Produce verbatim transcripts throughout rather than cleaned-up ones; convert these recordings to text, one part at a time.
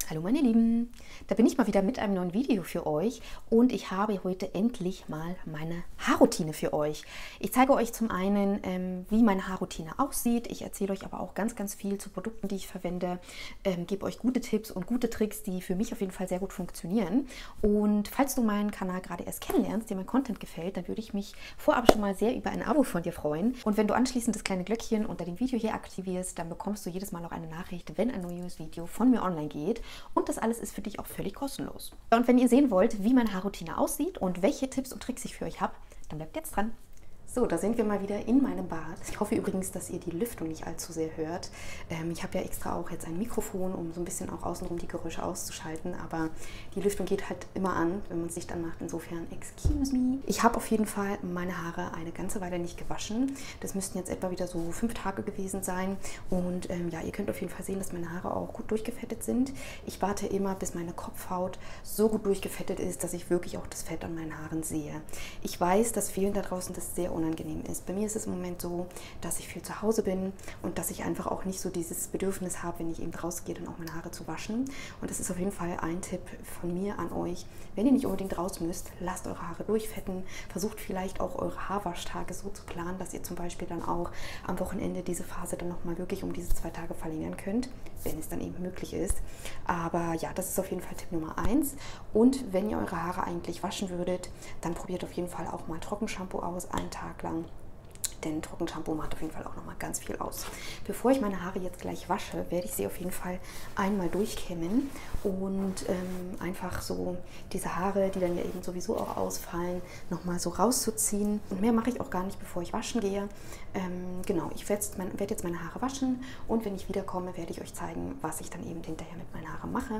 Hallo meine Lieben, da bin ich mal wieder mit einem neuen Video für euch und ich habe heute endlich mal meine Haarroutine für euch. Ich zeige euch zum einen, ähm, wie meine Haarroutine aussieht. Ich erzähle euch aber auch ganz, ganz viel zu Produkten, die ich verwende, ähm, gebe euch gute Tipps und gute Tricks, die für mich auf jeden Fall sehr gut funktionieren. Und falls du meinen Kanal gerade erst kennenlernst, dir mein Content gefällt, dann würde ich mich vorab schon mal sehr über ein Abo von dir freuen. Und wenn du anschließend das kleine Glöckchen unter dem Video hier aktivierst, dann bekommst du jedes Mal auch eine Nachricht, wenn ein neues Video von mir online geht. Und das alles ist für dich auch völlig kostenlos. Und wenn ihr sehen wollt, wie meine Haarroutine aussieht und welche Tipps und Tricks ich für euch habe, dann bleibt jetzt dran. So, da sind wir mal wieder in meinem Bad. Ich hoffe übrigens, dass ihr die Lüftung nicht allzu sehr hört. Ähm, ich habe ja extra auch jetzt ein Mikrofon, um so ein bisschen auch außenrum die Geräusche auszuschalten. Aber die Lüftung geht halt immer an, wenn man es nicht anmacht. Insofern, excuse me. Ich habe auf jeden Fall meine Haare eine ganze Weile nicht gewaschen. Das müssten jetzt etwa wieder so fünf Tage gewesen sein. Und ähm, ja, ihr könnt auf jeden Fall sehen, dass meine Haare auch gut durchgefettet sind. Ich warte immer, bis meine Kopfhaut so gut durchgefettet ist, dass ich wirklich auch das Fett an meinen Haaren sehe. Ich weiß, dass vielen da draußen das sehr unangenehm ist. Bei mir ist es im Moment so, dass ich viel zu Hause bin und dass ich einfach auch nicht so dieses Bedürfnis habe, wenn ich eben rausgehe, dann auch meine Haare zu waschen. Und das ist auf jeden Fall ein Tipp von mir an euch. Wenn ihr nicht unbedingt raus müsst, lasst eure Haare durchfetten. Versucht vielleicht auch eure Haarwaschtage so zu planen, dass ihr zum Beispiel dann auch am Wochenende diese Phase dann nochmal wirklich um diese zwei Tage verlängern könnt, wenn es dann eben möglich ist. Aber ja, das ist auf jeden Fall Tipp Nummer eins. Und wenn ihr eure Haare eigentlich waschen würdet, dann probiert auf jeden Fall auch mal Trockenshampoo aus, einen Tag lang. Denn Trockenshampoo macht auf jeden Fall auch nochmal ganz viel aus. Bevor ich meine Haare jetzt gleich wasche, werde ich sie auf jeden Fall einmal durchkämmen und ähm, einfach so diese Haare, die dann ja eben sowieso auch ausfallen, nochmal so rauszuziehen. Und mehr mache ich auch gar nicht, bevor ich waschen gehe. Ähm, genau, ich werde jetzt, mein, werd jetzt meine Haare waschen und wenn ich wiederkomme, werde ich euch zeigen, was ich dann eben hinterher mit meinen Haaren mache.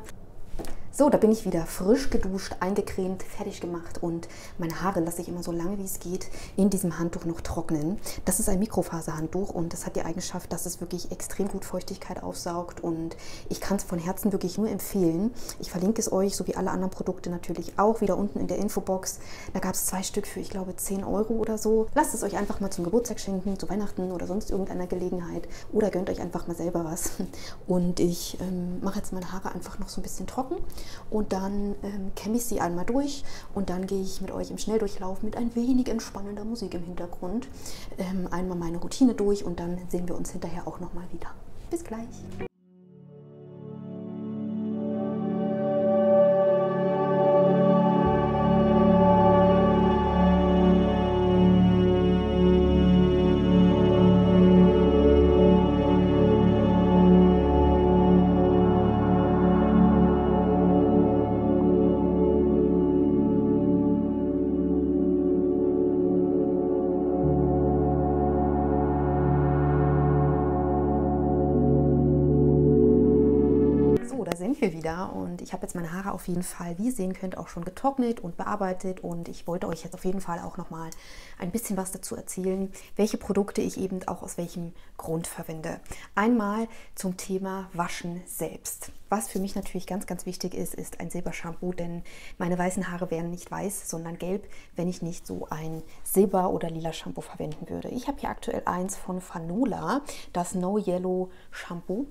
So, da bin ich wieder frisch geduscht, eingecremt, fertig gemacht und meine Haare lasse ich immer so lange wie es geht in diesem Handtuch noch trocknen. Das ist ein Mikrofaserhandtuch und das hat die Eigenschaft, dass es wirklich extrem gut Feuchtigkeit aufsaugt und ich kann es von Herzen wirklich nur empfehlen. Ich verlinke es euch, so wie alle anderen Produkte natürlich auch, wieder unten in der Infobox. Da gab es zwei Stück für, ich glaube, zehn Euro oder so. Lasst es euch einfach mal zum Geburtstag schenken, zu Weihnachten oder sonst irgendeiner Gelegenheit oder gönnt euch einfach mal selber was. Und ich ähm, mache jetzt meine Haare einfach noch so ein bisschen trocken. Und dann ähm, kämme ich sie einmal durch und dann gehe ich mit euch im Schnelldurchlauf mit ein wenig entspannender Musik im Hintergrund ähm, einmal meine Routine durch und dann sehen wir uns hinterher auch nochmal wieder. Bis gleich! Da sind wir wieder und ich habe jetzt meine Haare auf jeden Fall, wie ihr sehen könnt, auch schon getrocknet und bearbeitet und ich wollte euch jetzt auf jeden Fall auch noch mal ein bisschen was dazu erzählen, welche Produkte ich eben auch aus welchem Grund verwende. Einmal zum Thema Waschen selbst. Was für mich natürlich ganz, ganz wichtig ist, ist ein Silbershampoo, denn meine weißen Haare wären nicht weiß, sondern gelb, wenn ich nicht so ein Silber- oder lila Shampoo verwenden würde. Ich habe hier aktuell eins von Fanola, das No Yellow Shampoo.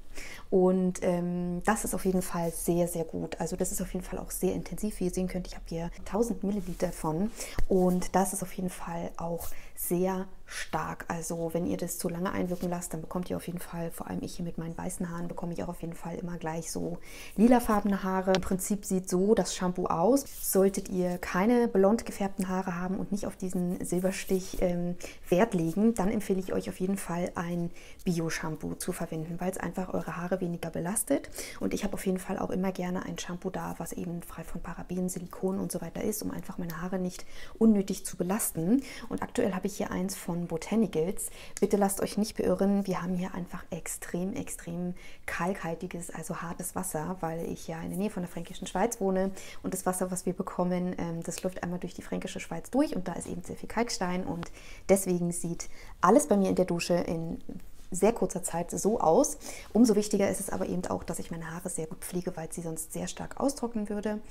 Und ähm, das ist auf jeden Fall sehr, sehr gut. Also das ist auf jeden Fall auch sehr intensiv. Wie ihr sehen könnt, ich habe hier tausend Milliliter von. Und das ist auf jeden Fall auch sehr stark. Also wenn ihr das zu lange einwirken lasst, dann bekommt ihr auf jeden Fall, vor allem ich hier mit meinen weißen Haaren, bekomme ich auch auf jeden Fall immer gleich so lilafarbene Haare. Im Prinzip sieht so das Shampoo aus. Solltet ihr keine blond gefärbten Haare haben und nicht auf diesen Silberstich ähm, Wert legen, dann empfehle ich euch auf jeden Fall ein Bio-Shampoo zu verwenden, weil es einfach eure Haare weniger belastet. Und ich habe auf jeden Fall auch immer gerne ein Shampoo da, was eben frei von Parabenen, Silikon und so weiter ist, um einfach meine Haare nicht unnötig zu belasten. Und aktuell habe ich hier eins von Botanicals. Bitte lasst euch nicht beirren, wir haben hier einfach extrem, extrem kalkhaltiges, also hartes Wasser, weil ich ja in der Nähe von der Fränkischen Schweiz wohne und das Wasser, was wir bekommen, ähm, das läuft einmal durch die Fränkische Schweiz durch und da ist eben sehr viel Kalkstein und deswegen sieht alles bei mir in der Dusche in sehr kurzer Zeit so aus. Umso wichtiger ist es aber eben auch, dass ich meine Haare sehr gut pflege, weil sie sonst sehr stark austrocknen würde.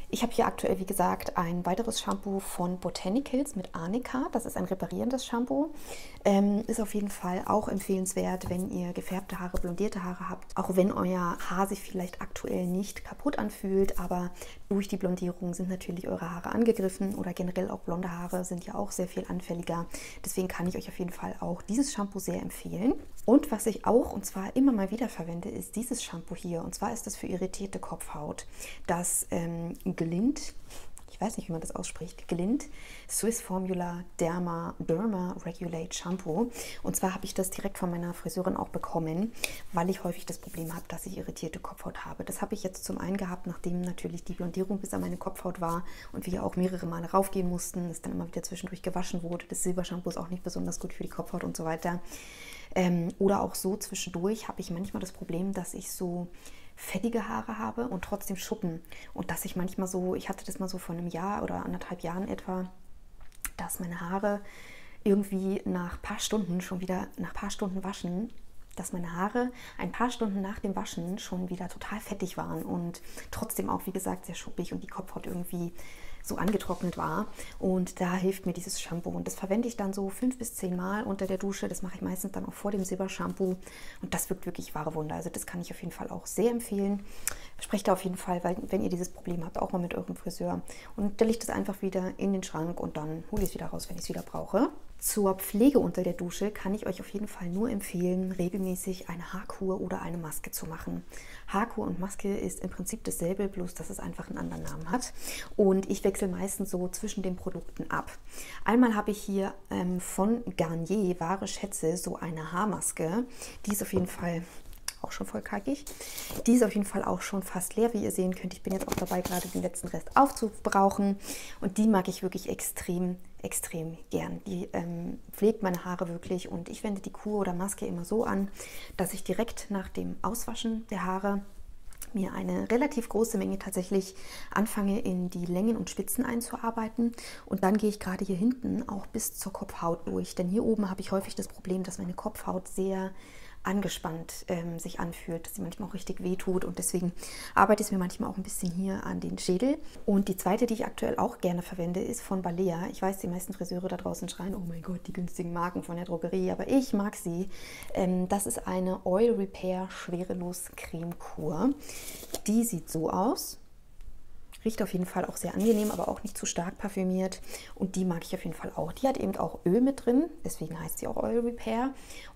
Ich habe hier aktuell, wie gesagt, ein weiteres Shampoo von Botanicals mit Arnica. Das ist ein reparierendes Shampoo. Ähm, ist auf jeden Fall auch empfehlenswert, wenn ihr gefärbte Haare, blondierte Haare habt. Auch wenn euer Haar sich vielleicht aktuell nicht kaputt anfühlt, aber durch die Blondierung sind natürlich eure Haare angegriffen oder generell auch blonde Haare sind ja auch sehr viel anfälliger. Deswegen kann ich euch auf jeden Fall auch dieses Shampoo sehr empfehlen. Und was ich auch, und zwar immer mal wieder verwende, ist dieses Shampoo hier. Und zwar ist das für irritierte Kopfhaut. Das ähm, Glint, ich weiß nicht, wie man das ausspricht, Glint Swiss Formula Derma Derma Regulate Shampoo. Und zwar habe ich das direkt von meiner Friseurin auch bekommen, weil ich häufig das Problem habe, dass ich irritierte Kopfhaut habe. Das habe ich jetzt zum einen gehabt, nachdem natürlich die Blondierung bis an meine Kopfhaut war und wir auch mehrere Male raufgehen mussten, es dann immer wieder zwischendurch gewaschen wurde. Das Silbershampoo ist auch nicht besonders gut für die Kopfhaut und so weiter. Ähm, oder auch so zwischendurch habe ich manchmal das Problem, dass ich so fettige Haare habe und trotzdem Schuppen. Und dass ich manchmal so, ich hatte das mal so vor einem Jahr oder anderthalb Jahren etwa, dass meine Haare irgendwie nach ein paar Stunden schon wieder, nach ein paar Stunden waschen, dass meine Haare ein paar Stunden nach dem Waschen schon wieder total fettig waren und trotzdem auch, wie gesagt, sehr schuppig und die Kopfhaut irgendwie so angetrocknet war. Und da hilft mir dieses Shampoo. Und das verwende ich dann so fünf bis zehn Mal unter der Dusche. Das mache ich meistens dann auch vor dem Silbershampoo. Und das wirkt wirklich wahre Wunder. Also das kann ich auf jeden Fall auch sehr empfehlen. Sprecht da auf jeden Fall, weil, wenn ihr dieses Problem habt, auch mal mit eurem Friseur. Und stelle ich das einfach wieder in den Schrank und dann hole ich es wieder raus, wenn ich es wieder brauche. Zur Pflege unter der Dusche kann ich euch auf jeden Fall nur empfehlen, regelmäßig eine Haarkur oder eine Maske zu machen. Haarkur und Maske ist im Prinzip dasselbe, bloß dass es einfach einen anderen Namen hat. Und ich wechsle meistens so zwischen den Produkten ab. Einmal habe ich hier ähm, von Garnier Wahre Schätze so eine Haarmaske. Die ist auf jeden Fall auch schon voll kackig. Die ist auf jeden Fall auch schon fast leer, wie ihr sehen könnt. Ich bin jetzt auch dabei, gerade den letzten Rest aufzubrauchen. Und die mag ich wirklich extrem, extrem gern. Die ähm, pflegt meine Haare wirklich. Und ich wende die Kur oder Maske immer so an, dass ich direkt nach dem Auswaschen der Haare mir eine relativ große Menge tatsächlich anfange, in die Längen und Spitzen einzuarbeiten. Und dann gehe ich gerade hier hinten auch bis zur Kopfhaut durch. Denn hier oben habe ich häufig das Problem, dass meine Kopfhaut sehr angespannt ähm, sich anfühlt, dass sie manchmal auch richtig wehtut und deswegen arbeite ich mir manchmal auch ein bisschen hier an den Schädel. Und die zweite, die ich aktuell auch gerne verwende, ist von Balea. Ich weiß, die meisten Friseure da draußen schreien, oh mein Gott, die günstigen Marken von der Drogerie, aber ich mag sie. Ähm, das ist eine Oil Repair Schwerelos Creme Kur. Die sieht so aus. Riecht auf jeden Fall auch sehr angenehm, aber auch nicht zu stark parfümiert. Und die mag ich auf jeden Fall auch. Die hat eben auch Öl mit drin, deswegen heißt sie auch Oil Repair.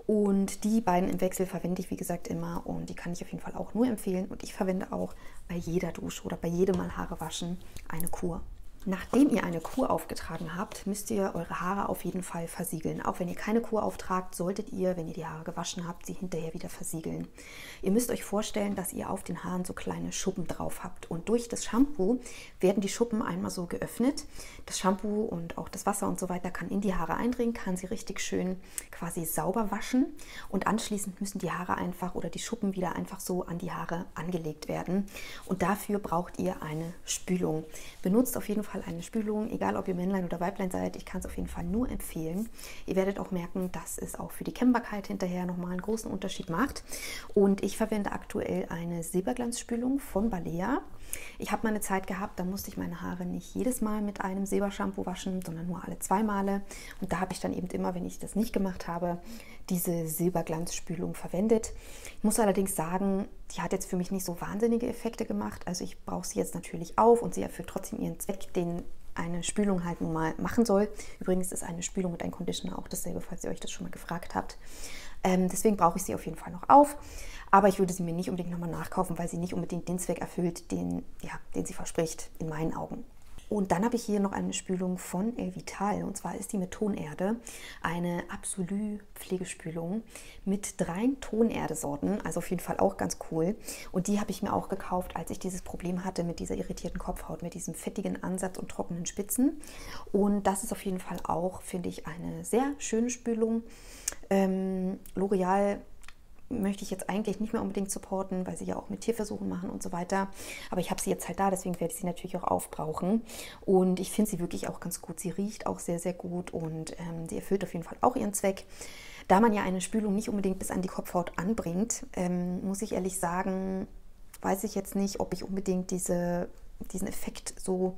Und die beiden im Wechsel verwende ich, wie gesagt, immer. Und die kann ich auf jeden Fall auch nur empfehlen. Und ich verwende auch bei jeder Dusche oder bei jedem Mal Haare waschen eine Kur. Nachdem ihr eine Kur aufgetragen habt, müsst ihr eure Haare auf jeden Fall versiegeln. Auch wenn ihr keine Kur auftragt, solltet ihr, wenn ihr die Haare gewaschen habt, sie hinterher wieder versiegeln. Ihr müsst euch vorstellen, dass ihr auf den Haaren so kleine Schuppen drauf habt. Und durch das Shampoo werden die Schuppen einmal so geöffnet. Das Shampoo und auch das Wasser und so weiter kann in die Haare eindringen, kann sie richtig schön quasi sauber waschen. Und anschließend müssen die Haare einfach oder die Schuppen wieder einfach so an die Haare angelegt werden. Und dafür braucht ihr eine Spülung. Benutzt auf jeden Fall eine Spülung, egal ob ihr Männlein oder Weiblein seid, ich kann es auf jeden Fall nur empfehlen. Ihr werdet auch merken, dass es auch für die Kennbarkeit hinterher nochmal einen großen Unterschied macht. Und ich verwende aktuell eine Silberglanzspülung von Balea. Ich habe mal eine Zeit gehabt, da musste ich meine Haare nicht jedes Mal mit einem Silbershampoo waschen, sondern nur alle zwei Male. Und da habe ich dann eben immer, wenn ich das nicht gemacht habe, diese Silberglanzspülung verwendet. Ich muss allerdings sagen, die hat jetzt für mich nicht so wahnsinnige Effekte gemacht. Also ich brauche sie jetzt natürlich auf und sie erfüllt trotzdem ihren Zweck, den eine Spülung halt nun mal machen soll. Übrigens ist eine Spülung und ein Conditioner auch dasselbe, falls ihr euch das schon mal gefragt habt. Ähm, deswegen brauche ich sie auf jeden Fall noch auf. Aber ich würde sie mir nicht unbedingt nochmal nachkaufen, weil sie nicht unbedingt den Zweck erfüllt, den, ja, den sie verspricht, in meinen Augen. Und dann habe ich hier noch eine Spülung von Elvital, und zwar ist die mit Tonerde, eine Absolu-Pflegespülung mit drei Tonerde-Sorten, also auf jeden Fall auch ganz cool. Und die habe ich mir auch gekauft, als ich dieses Problem hatte mit dieser irritierten Kopfhaut, mit diesem fettigen Ansatz und trockenen Spitzen. Und das ist auf jeden Fall auch, finde ich, eine sehr schöne Spülung. Ähm, L'Oreal möchte ich jetzt eigentlich nicht mehr unbedingt supporten, weil sie ja auch mit Tierversuchen machen und so weiter. Aber ich habe sie jetzt halt da, deswegen werde ich sie natürlich auch aufbrauchen. Und ich finde sie wirklich auch ganz gut. Sie riecht auch sehr, sehr gut und ähm, sie erfüllt auf jeden Fall auch ihren Zweck. Da man ja eine Spülung nicht unbedingt bis an die Kopfhaut anbringt, ähm, muss ich ehrlich sagen, weiß ich jetzt nicht, ob ich unbedingt diese diesen Effekt so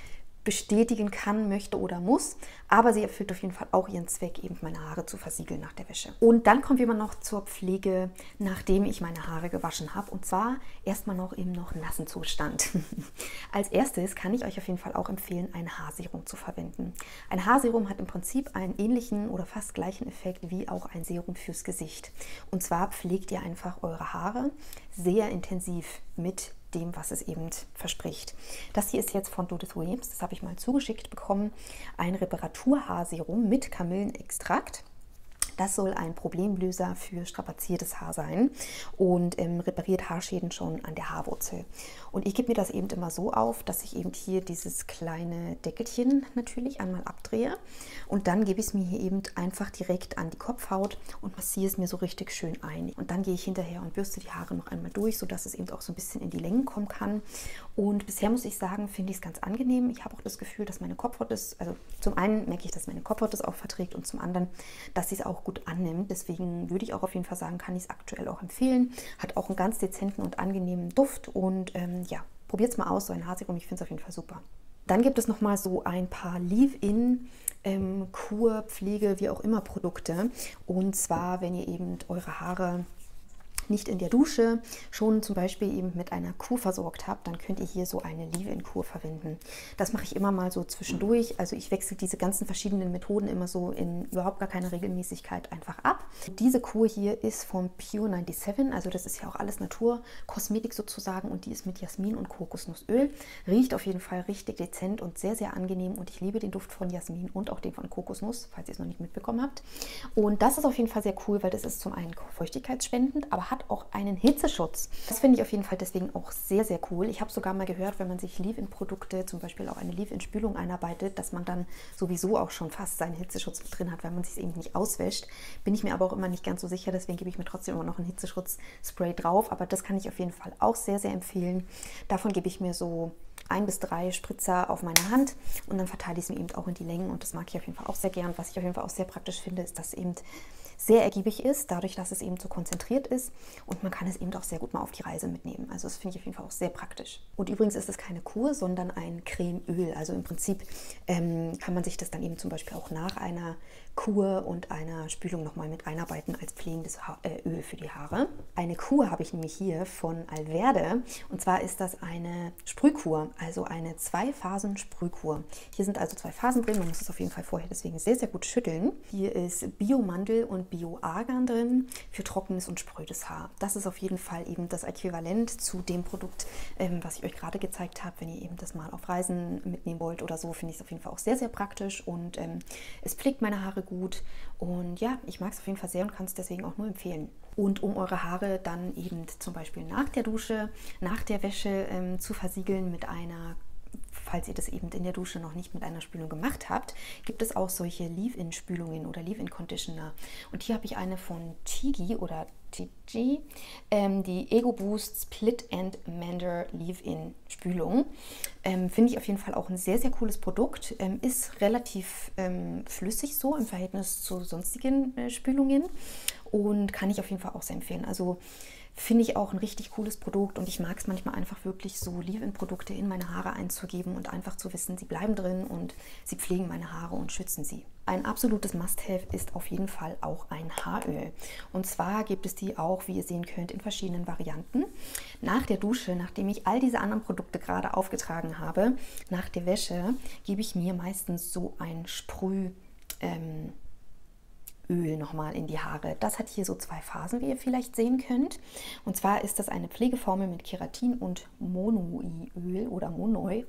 bestätigen kann, möchte oder muss, aber sie erfüllt auf jeden Fall auch ihren Zweck, eben meine Haare zu versiegeln nach der Wäsche. Und dann kommen wir mal noch zur Pflege, nachdem ich meine Haare gewaschen habe, und zwar erstmal noch im noch nassen Zustand. Als erstes kann ich euch auf jeden Fall auch empfehlen, ein Haarserum zu verwenden. Ein Haarserum hat im Prinzip einen ähnlichen oder fast gleichen Effekt wie auch ein Serum fürs Gesicht. Und zwar pflegt ihr einfach eure Haare sehr intensiv mit dem, was es eben verspricht. Das hier ist jetzt von Judith Williams, das habe ich mal zugeschickt bekommen, ein Reparaturhaarserum mit Kamillenextrakt. Das soll ein Problemlöser für strapaziertes Haar sein und ähm, repariert Haarschäden schon an der Haarwurzel. Und ich gebe mir das eben immer so auf, dass ich eben hier dieses kleine Deckelchen natürlich einmal abdrehe und dann gebe ich es mir hier eben einfach direkt an die Kopfhaut und massiere es mir so richtig schön ein. Und dann gehe ich hinterher und bürste die Haare noch einmal durch, sodass es eben auch so ein bisschen in die Längen kommen kann. Und bisher muss ich sagen, finde ich es ganz angenehm. Ich habe auch das Gefühl, dass meine Kopfhaut es, also zum einen merke ich, dass meine Kopfhaut es auch verträgt und zum anderen, dass sie es auch gut annimmt. Deswegen würde ich auch auf jeden Fall sagen, kann ich es aktuell auch empfehlen. Hat auch einen ganz dezenten und angenehmen Duft und ähm, ja, probiert es mal aus, so ein Haarserum, ich finde es auf jeden Fall super. Dann gibt es noch mal so ein paar Leave-In, ähm, Kur, Pflege, wie auch immer Produkte. Und zwar, wenn ihr eben eure Haare nicht in der Dusche schon zum Beispiel eben mit einer Kur versorgt habt, dann könnt ihr hier so eine Leave-In-Kur verwenden. Das mache ich immer mal so zwischendurch. Also ich wechsle diese ganzen verschiedenen Methoden immer so in überhaupt gar keiner Regelmäßigkeit einfach ab. Diese Kur hier ist vom Pure siebenundneunzig, also das ist ja auch alles Naturkosmetik sozusagen und die ist mit Jasmin und Kokosnussöl. Riecht auf jeden Fall richtig dezent und sehr, sehr angenehm und ich liebe den Duft von Jasmin und auch den von Kokosnuss, falls ihr es noch nicht mitbekommen habt. Und das ist auf jeden Fall sehr cool, weil das ist zum einen feuchtigkeitsspendend, aber hat auch einen Hitzeschutz. Das finde ich auf jeden Fall deswegen auch sehr, sehr cool. Ich habe sogar mal gehört, wenn man sich Leave-In-Produkte, zum Beispiel auch eine Leave-In-Spülung einarbeitet, dass man dann sowieso auch schon fast seinen Hitzeschutz mit drin hat, weil man sich eben nicht auswäscht. Bin ich mir aber auch immer nicht ganz so sicher, deswegen gebe ich mir trotzdem immer noch ein Hitzeschutzspray drauf. Aber das kann ich auf jeden Fall auch sehr, sehr empfehlen. Davon gebe ich mir so ein bis drei Spritzer auf meine Hand und dann verteile ich es mir eben auch in die Längen und das mag ich auf jeden Fall auch sehr gern. Was ich auf jeden Fall auch sehr praktisch finde, ist, dass eben sehr ergiebig ist, dadurch, dass es eben so konzentriert ist und man kann es eben auch sehr gut mal auf die Reise mitnehmen. Also das finde ich auf jeden Fall auch sehr praktisch. Und übrigens ist es keine Kur, sondern ein Cremeöl. Also im Prinzip ähm, kann man sich das dann eben zum Beispiel auch nach einer Kur und einer Spülung nochmal mit einarbeiten als pflegendes ha äh, Öl für die Haare. Eine Kur habe ich nämlich hier von Alverde und zwar ist das eine Sprühkur, also eine Zwei-Phasen-Sprühkur. Hier sind also zwei Phasen drin, man muss es auf jeden Fall vorher deswegen sehr, sehr gut schütteln. Hier ist Bio-Mandel und Bio-Argan drin für trockenes und sprödes Haar. Das ist auf jeden Fall eben das Äquivalent zu dem Produkt, ähm, was ich euch gerade gezeigt habe. Wenn ihr eben das mal auf Reisen mitnehmen wollt oder so, finde ich es auf jeden Fall auch sehr, sehr praktisch und ähm, es pflegt meine Haare gut und ja, ich mag es auf jeden Fall sehr und kann es deswegen auch nur empfehlen. Und um eure Haare dann eben zum Beispiel nach der Dusche, nach der Wäsche ähm, zu versiegeln mit einer, falls ihr das eben in der Dusche noch nicht mit einer Spülung gemacht habt, gibt es auch solche Leave-In-Spülungen oder Leave-In-Conditioner. Und hier habe ich eine von Tigi oder Tigi, ähm, die Ego Boost Split and Mender Leave-In Spülung. Ähm, Finde ich auf jeden Fall auch ein sehr, sehr cooles Produkt. Ähm, ist relativ ähm, flüssig so im Verhältnis zu sonstigen äh, Spülungen und kann ich auf jeden Fall auch sehr empfehlen. Also finde ich auch ein richtig cooles Produkt und ich mag es manchmal einfach wirklich so Leave-In-Produkte in meine Haare einzugeben und einfach zu wissen, sie bleiben drin und sie pflegen meine Haare und schützen sie. Ein absolutes Must-Have ist auf jeden Fall auch ein Haaröl. Und zwar gibt es die auch, wie ihr sehen könnt, in verschiedenen Varianten. Nach der Dusche, nachdem ich all diese anderen Produkte gerade aufgetragen habe, nach der Wäsche gebe ich mir meistens so ein Sprüh ähm, Öl nochmal in die Haare. Das hat hier so zwei Phasen, wie ihr vielleicht sehen könnt. Und zwar ist das eine Pflegeformel mit Keratin und Monoi-Öl oder Monoi.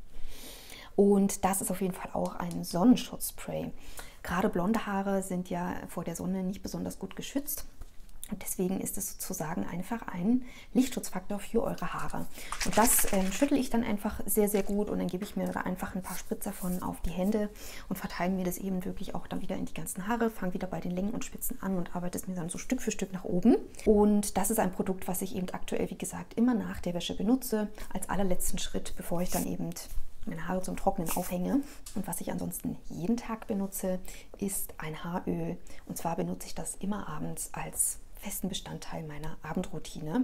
Und das ist auf jeden Fall auch ein Sonnenschutzspray. Gerade blonde Haare sind ja vor der Sonne nicht besonders gut geschützt. Und deswegen ist es sozusagen einfach ein Lichtschutzfaktor für eure Haare. Und das ähm, schüttle ich dann einfach sehr, sehr gut und dann gebe ich mir da einfach ein paar Spritzer von auf die Hände und verteile mir das eben wirklich auch dann wieder in die ganzen Haare, fange wieder bei den Längen und Spitzen an und arbeite es mir dann so Stück für Stück nach oben. Und das ist ein Produkt, was ich eben aktuell, wie gesagt, immer nach der Wäsche benutze, als allerletzten Schritt, bevor ich dann eben meine Haare zum Trocknen aufhänge. Und was ich ansonsten jeden Tag benutze, ist ein Haaröl. Und zwar benutze ich das immer abends als festen Bestandteil meiner Abendroutine.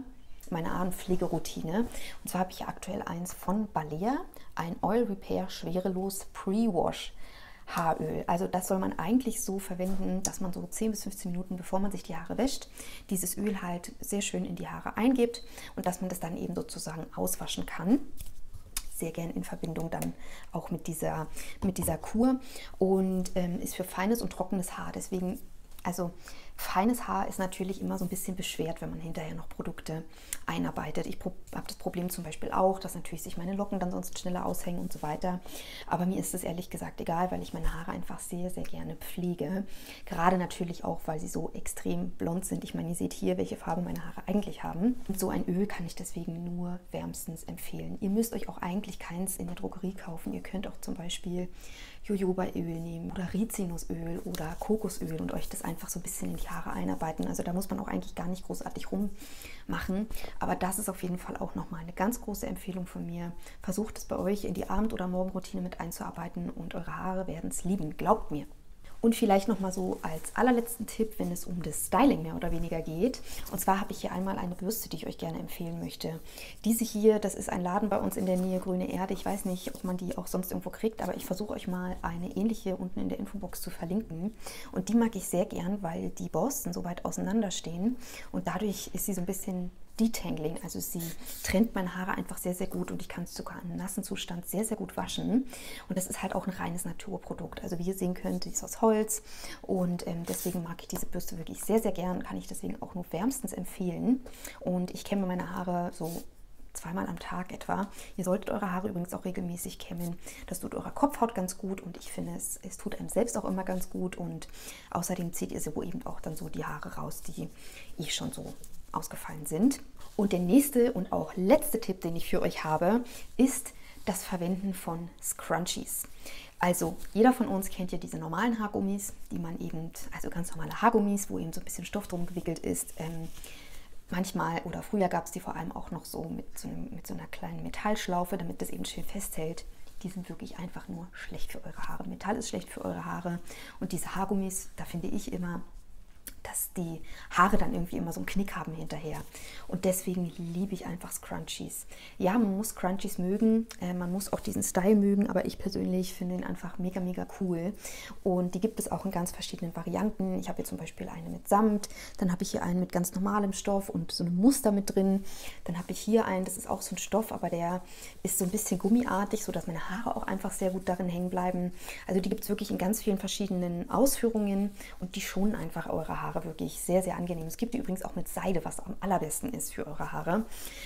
meine Abendpflegeroutine. Und zwar habe ich hier aktuell eins von Balea, ein Oil Repair Schwerelos Pre-Wash Haaröl. Also das soll man eigentlich so verwenden, dass man so zehn bis fünfzehn Minuten, bevor man sich die Haare wäscht, dieses Öl halt sehr schön in die Haare eingibt und dass man das dann eben sozusagen auswaschen kann. Sehr gern in Verbindung dann auch mit dieser, mit dieser Kur und ähm, ist für feines und trockenes Haar. Deswegen, also feines Haar ist natürlich immer so ein bisschen beschwert, wenn man hinterher noch Produkte einarbeitet. Ich habe das Problem zum Beispiel auch, dass natürlich sich meine Locken dann sonst schneller aushängen und so weiter. Aber mir ist es ehrlich gesagt egal, weil ich meine Haare einfach sehr, sehr gerne pflege. Gerade natürlich auch, weil sie so extrem blond sind. Ich meine, ihr seht hier, welche Farbe meine Haare eigentlich haben. Und so ein Öl kann ich deswegen nur wärmstens empfehlen. Ihr müsst euch auch eigentlich keins in der Drogerie kaufen. Ihr könnt auch zum Beispiel Jojobaöl nehmen oder Rizinusöl oder Kokosöl und euch das einfach so ein bisschen in die Haare einarbeiten. Also da muss man auch eigentlich gar nicht großartig rummachen. Aber das ist auf jeden Fall auch nochmal eine ganz große Empfehlung von mir. Versucht es bei euch in die Abend- oder Morgenroutine mit einzuarbeiten und eure Haare werden es lieben. Glaubt mir. Und vielleicht noch mal so als allerletzten Tipp, wenn es um das Styling mehr oder weniger geht. Und zwar habe ich hier einmal eine Bürste, die ich euch gerne empfehlen möchte. Diese hier, das ist ein Laden bei uns in der Nähe, Grüne Erde. Ich weiß nicht, ob man die auch sonst irgendwo kriegt, aber ich versuche euch mal eine ähnliche unten in der Infobox zu verlinken. Und die mag ich sehr gern, weil die Borsten so weit auseinander stehen. Und dadurch ist sie so ein bisschen Detangling, also sie trennt meine Haare einfach sehr, sehr gut und ich kann es sogar im nassen Zustand sehr, sehr gut waschen. Und das ist halt auch ein reines Naturprodukt. Also wie ihr sehen könnt, die ist aus Holz und ähm, deswegen mag ich diese Bürste wirklich sehr, sehr gern, kann ich deswegen auch nur wärmstens empfehlen. Und ich kämme meine Haare so zweimal am Tag etwa. Ihr solltet eure Haare übrigens auch regelmäßig kämmen. Das tut eurer Kopfhaut ganz gut und ich finde, es, es tut einem selbst auch immer ganz gut und außerdem zieht ihr so eben auch dann so die Haare raus, die eh schon so ausgefallen sind. Und der nächste und auch letzte Tipp, den ich für euch habe, ist das Verwenden von Scrunchies. Also jeder von uns kennt ja diese normalen Haargummis, die man eben, also ganz normale Haargummis, wo eben so ein bisschen Stoff drum gewickelt ist. Ähm, manchmal oder früher gab es die vor allem auch noch so mit, so einem, mit so einer kleinen Metallschlaufe, damit das eben schön festhält. Die sind wirklich einfach nur schlecht für eure Haare. Metall ist schlecht für eure Haare und diese Haargummis, da finde ich immer, dass die Haare dann irgendwie immer so einen Knick haben hinterher. Und deswegen liebe ich einfach Scrunchies. Ja, man muss Scrunchies mögen, äh, man muss auch diesen Style mögen, aber ich persönlich finde ihn einfach mega, mega cool. Und die gibt es auch in ganz verschiedenen Varianten. Ich habe hier zum Beispiel eine mit Samt, dann habe ich hier einen mit ganz normalem Stoff und so einem Muster mit drin. Dann habe ich hier einen, das ist auch so ein Stoff, aber der ist so ein bisschen gummiartig, sodass meine Haare auch einfach sehr gut darin hängen bleiben. Also die gibt es wirklich in ganz vielen verschiedenen Ausführungen und die schonen einfach eure Haare wirklich sehr, sehr angenehm. Es gibt die übrigens auch mit Seide, was am allerbesten ist für eure Haare.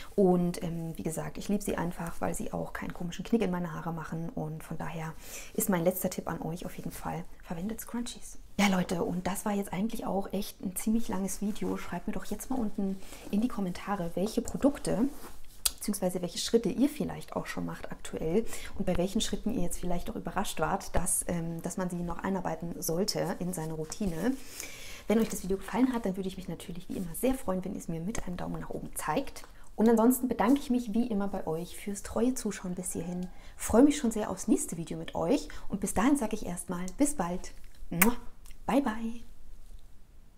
Und ähm, wie gesagt, ich liebe sie einfach, weil sie auch keinen komischen Knick in meine Haare machen. Und von daher ist mein letzter Tipp an euch auf jeden Fall, verwendet Scrunchies. Ja Leute, und das war jetzt eigentlich auch echt ein ziemlich langes Video. Schreibt mir doch jetzt mal unten in die Kommentare, welche Produkte beziehungsweise welche Schritte ihr vielleicht auch schon macht aktuell und bei welchen Schritten ihr jetzt vielleicht auch überrascht wart, dass, ähm, dass man sie noch einarbeiten sollte in seine Routine. Wenn euch das Video gefallen hat, dann würde ich mich natürlich wie immer sehr freuen, wenn ihr es mir mit einem Daumen nach oben zeigt. Und ansonsten bedanke ich mich wie immer bei euch fürs treue Zuschauen bis hierhin. Freue mich schon sehr aufs nächste Video mit euch und bis dahin sage ich erstmal bis bald. Bye, bye.